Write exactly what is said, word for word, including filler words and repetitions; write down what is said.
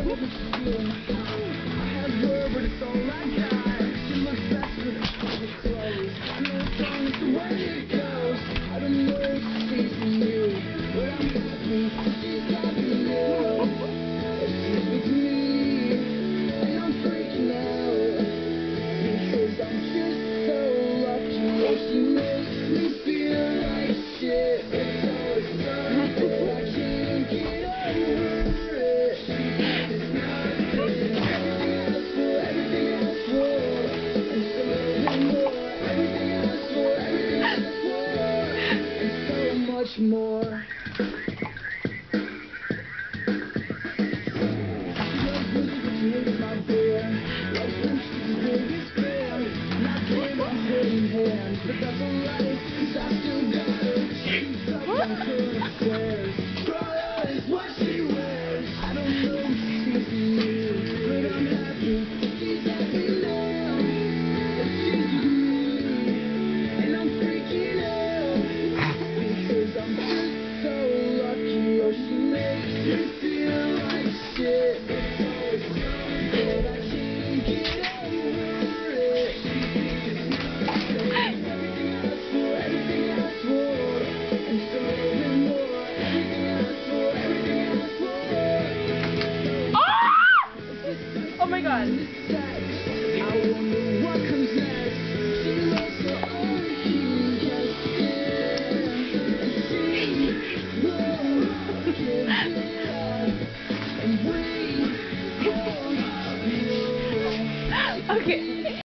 Much more. But that's alright, 'cause I still got her. She's up in the squares. Prada is what she wears. I don't know if she's me, but I'm happy. She's happy now. But she's with me, and I'm freaking out. Because I'm just so lucky. Oh, she makes me feel like shit. But I can't get over it. Oh my god. I wonder what comes next. She loves her own human and she won't give up. And we won't. Okay.